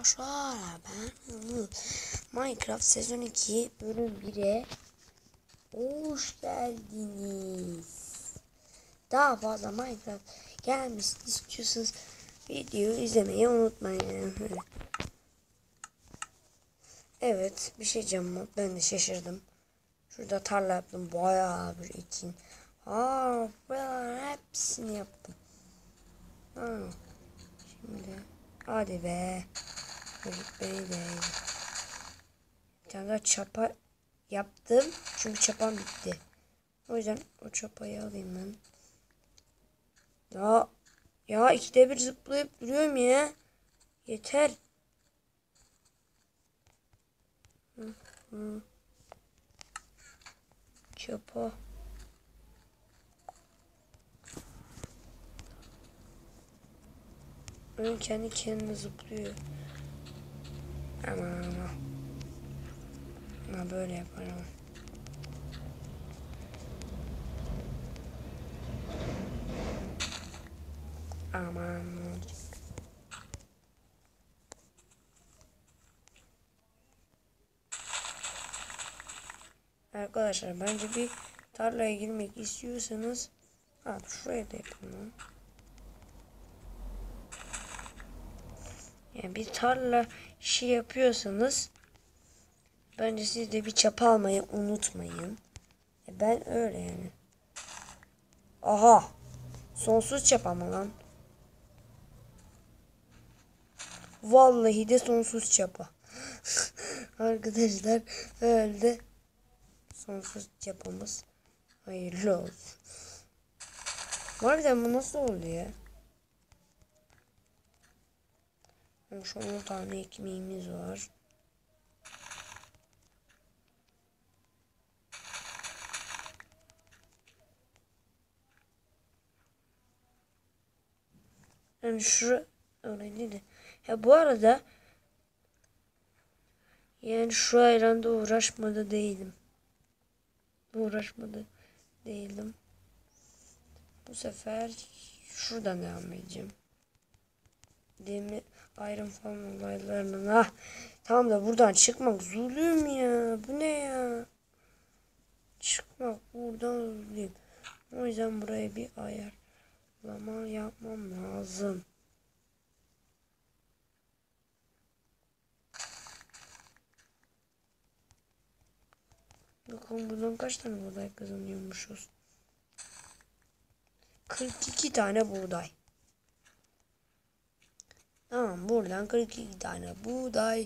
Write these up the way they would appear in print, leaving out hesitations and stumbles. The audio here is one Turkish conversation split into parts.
arkadaşlar, ben Minecraft sezon 2 bölüm 1'e hoş geldiniz. Daha fazla Minecraft gelmesini istiyorsanız videoyu izlemeyi unutmayın. Evet, bir şey diyeceğim, ben de şaşırdım. Şurada tarla yaptım, bayağı bir ekin. Ben hepsini yaptım. Şimdi hadi be. Bir tane daha çapa yaptım. Çünkü çapam bitti. O yüzden o çapayı alayım ben. Ya ikide bir zıplayıp duruyorum ya. Yeter. Çapa. Ön kendi kendine zıplıyor. Ama böyle yaparım. Aman. Arkadaşlar bence bir tarlaya girmek istiyorsanız şuraya da yapalım. Yani bir tarla işi yapıyorsanız bence siz de bir çapa almayı unutmayın. Ben öyle yani. Aha. Sonsuz çapa mı lan? Vallahi de sonsuz çapa. Arkadaşlar öyle sonsuz çapamız hayırlı olsun. Harbiden bu nasıl oluyor? Şu 10 tane ekmeğimiz var. Yani şu öyle değil de. Ya bu arada yani şu ayranda uğraşmadı değilim. Bu sefer şuradan devam edeceğim. Demir ayrım falan olaylarına. Tamam da buradan çıkmak zulüm ya. Bu ne ya? Çıkmak buradan zulüm. O yüzden buraya bir ayarlama yapmam lazım. Bakalım buradan kaç tane buğday kazanıyormuşuz. 42 tane buğday. Tamam, buradan 42 tane buğday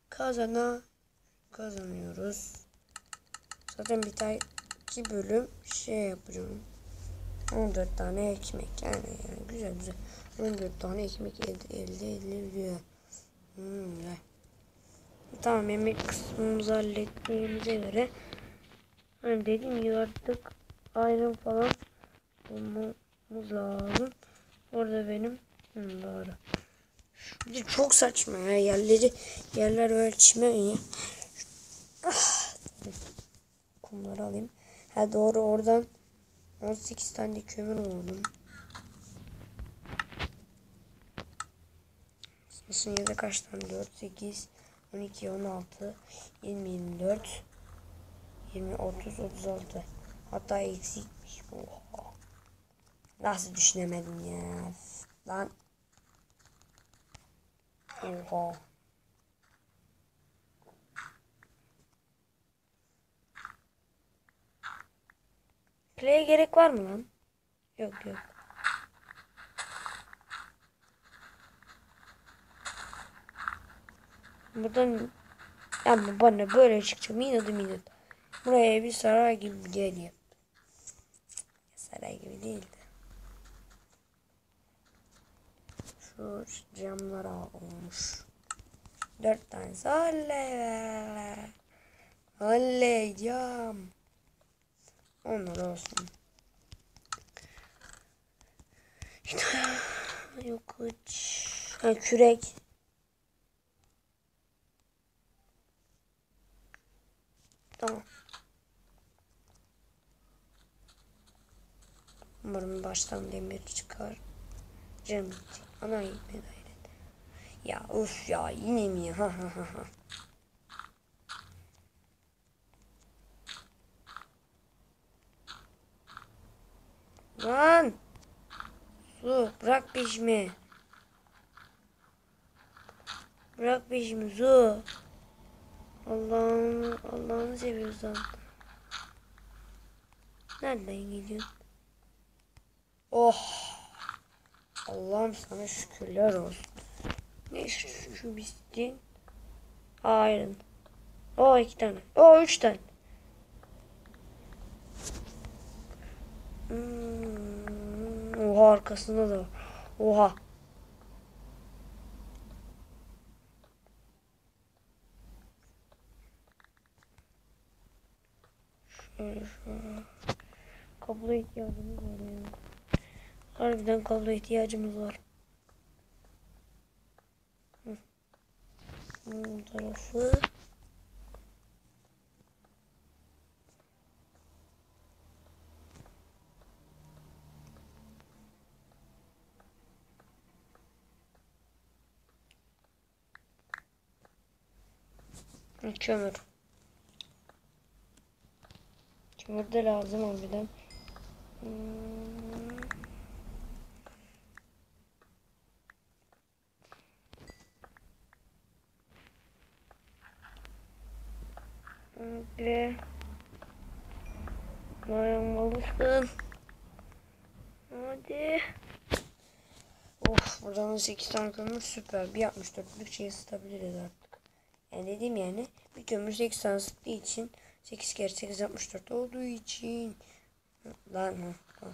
kazanıyoruz. Zaten bir tane 2 bölüm yapacağım. 14 tane ekmek yani güzel. 14 tane ekmek elde ediliyor. Güzel. Tamam, yemek kısmımızı hallettiğimize göre hani dediğim gibi artık ayrım falan bulmamız lazım. Orada benim doğru. Çok saçma ya, yerler böyle çimen ya. Kumları alayım. Doğru, oradan 18 tane kömür buldum. Nasıl ya da kaç tane? 4, 8, 12, 16, 20, 24, 20, 30, 36. Hatta eksikmiş. Oha. Nasıl düşünemedim ya? Lan. Oha. Play'e gerek var mı lan? Yok. Buradan ama bana böyle çıkacağım. İnadım. Buraya bir saray gibi geliyor. Saray gibi değil de. Şu camlar olmuş. 4 tane. Oley cam. Onlar olsun. Yok hiç. Kürek. Tamam. Umarım baştan demir çıkar. Cem. Ana gitmedi hayret. Ya of ya yine mi ya? Ha ha ha ha. Lan su bırak peşimi. Bırak peşimi su. Allah'ını seviyorsan. Nereden geliyorsun? Oh. Allah'ım sana şükürler olsun. Ne şu bitti? Hayır. O 2 tane. O 3 tane. Oha arkasında da var. Oha. Şöyle. Kablo ihtiyacımız var ya. Harbiden kablo ihtiyacımız var. Bu tarafı. Kömür. Kömür de lazım harbiden. Ve dayanmalısın. Hadi. Of buradan 8 tane kömür süper. Bir 64'lük şey ısıtabiliriz artık. Yani dediğim yani bir kömür 8 tane ısıttığı için 8 kere 8 64 olduğu için lan ha.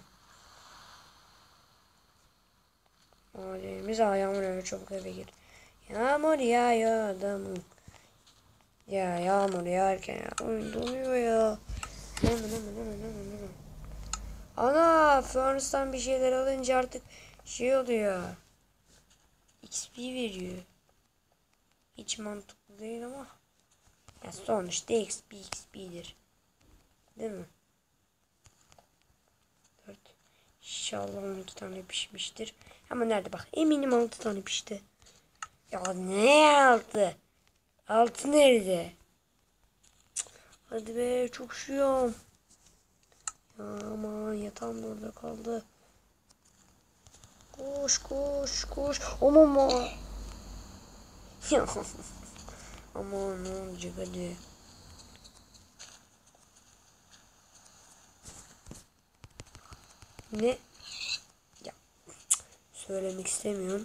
Ailemiz yağmur eve çabuk eve gir. Yağmur yağıyor adamım. Ya yağmur yağarken ya oyun donuyor ya. Ana Furnace'dan bir şeyler alınca artık şey oluyor. XP veriyor. Hiç mantıklı değil ama. Ya sonuçta XP'dir. Değil mi? 4. İnşallah 12 tane pişmiştir. Ama nerede bak. Eminim 6 tane pişti. Ya ne 6? 6 nerede? Cık. Hadi be çok üşüyorum. Ya aman yatağım da orada kaldı. Koş koş koş. Aman. Ya. Aman ne olacak hadi. Ne? Ya söylemek istemiyorum.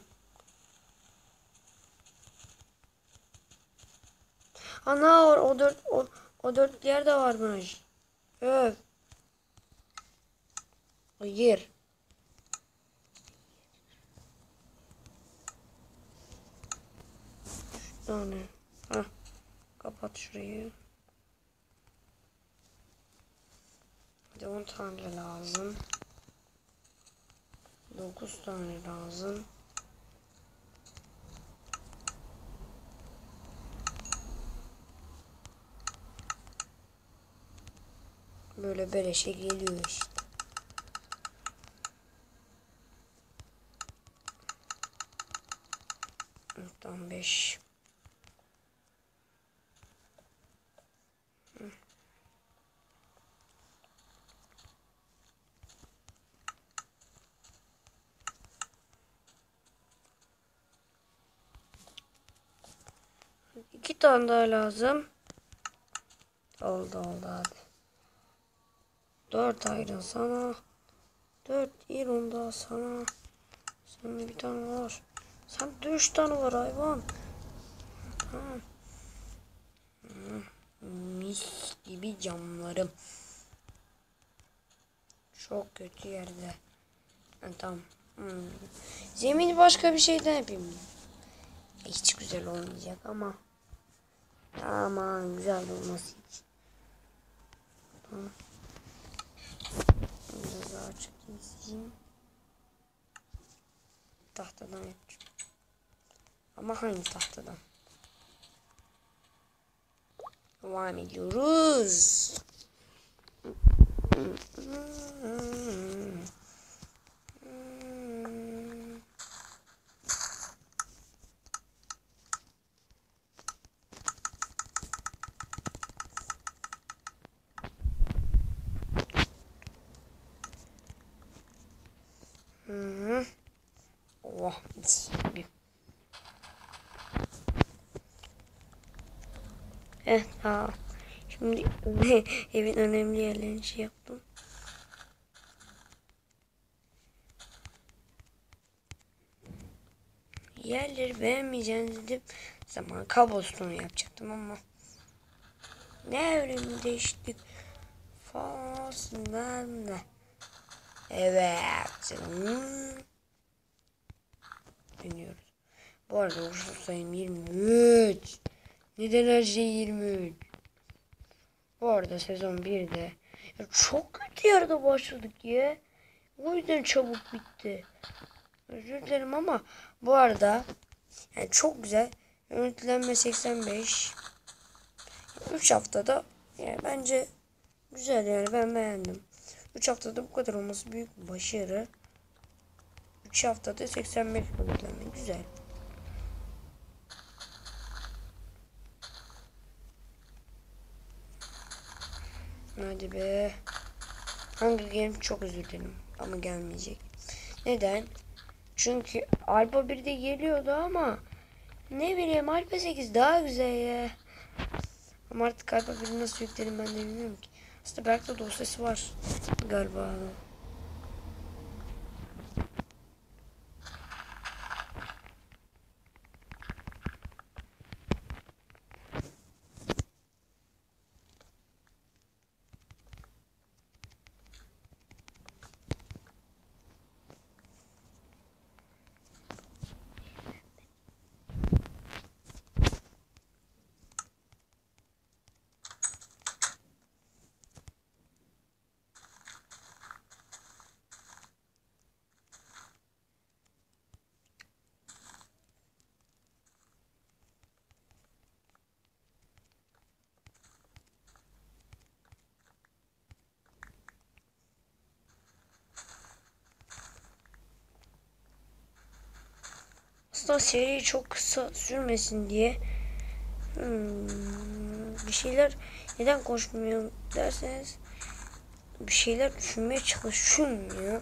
Ana o 4 yer de varmış. Öf. Hayır. Yani. Hah. Kapat şurayı. Hadi 10 tane lazım. 9 tane lazım. Böyle beleşe geliyor işte. 5. İki tane daha lazım. Oldu hadi. 4 ayrı sana. 4 iron daha sana. Senin bir tane var. Sen 3 tane var hayvan. Tamam. Mis gibi camlarım. Çok kötü yerde. Tamam. Zemini başka bir şeyden yapayım. Hiç güzel olmayacak ama. Aman güzel olması için. Tamam. Biraz daha açık keseyim. Tahtadan yapacağım. Ama hangi tahtadan? Devam ediyoruz. Oh. Tamam. Şimdi evin önemli yerlerini şey yaptım. Yerleri beğenmeyeceğini dedim. Zaman kablostone yapacaktım ama ne evreni değiştik faslından ne? Evet. Deniyoruz. Bu arada uğursuz sayım 23. Neden her şey 23? Bu arada sezon 1'de çok kötü yerde başladık ya. O yüzden çabuk bitti. Özür dilerim ama bu arada yani çok güzel. Görüntülenme 85. 3 haftada yani bence güzel, yani ben beğendim. 3 haftada bu kadar olması büyük bir başarı. 3 haftada 85 görüntülenme güzel. Hadi be. Hunger Games çok özür dilerim ama gelmeyecek. Neden? Çünkü Alpha 1'de geliyordu ama ne bileyim Alpha 8 daha güzel ya. Ama artık Alpha 1'i nasıl yüklerim ben de bilmiyorum ki. Aslında belki de dosyası var galiba. Aslında seri çok kısa sürmesin diye bir şeyler neden koşmuyor derseniz bir şeyler düşünmeye çalışılmıyor.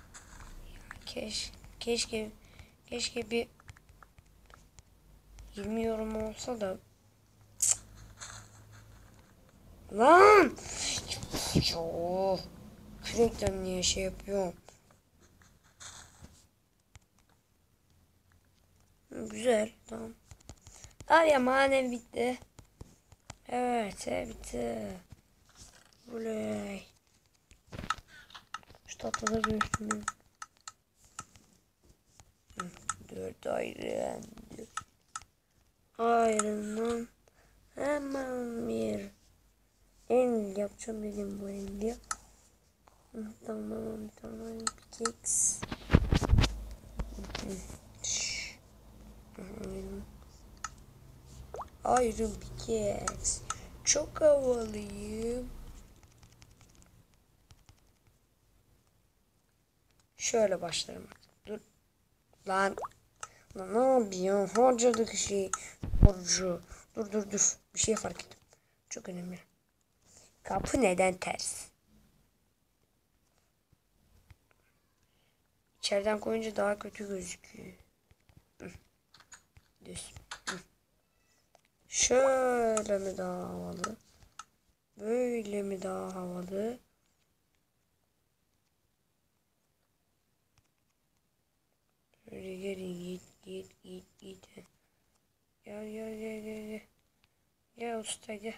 Keşke bir 20 yorum olsa da lan kürekten niye şey yapıyorum? Güzel, tamam. Ya manev bitti. Evet, bitti. Oley. Şu tatlıda bir üstünü. 4 ayrı. Ayrından hemen bir el yapacağım dedim bu elde. Tamam, tamam. Keks. Iron Pickaxe. Çok havalıyım. Şöyle başlarım. Dur. Lan ne yapıyorsun? Harcadık şey. Borcu. Dur. Bir şey fark ettim. Çok önemli. Kapı neden ters? İçeriden koyunca daha kötü gözüküyor. Düz. Şöyle mi daha havalı? Böyle mi daha havalı? Şöyle gelin git. Gel. Gel usta gel.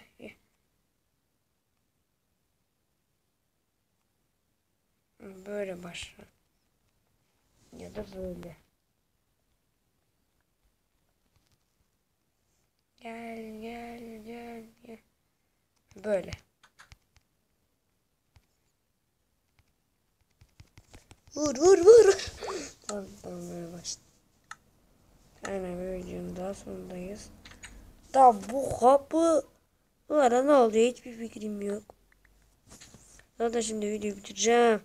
Böyle başla. Ya da böyle. Gel. Böyle. Vur. Tamam böyle başla. Yani böylece daha sonundayız. Da bu kapı ne oluyor hiçbir fikrim yok. Zaten şimdi videoyu bitireceğim.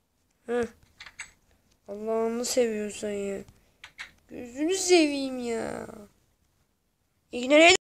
Allah'ını seviyorsan ya. Gözünü seveyim ya. İgnore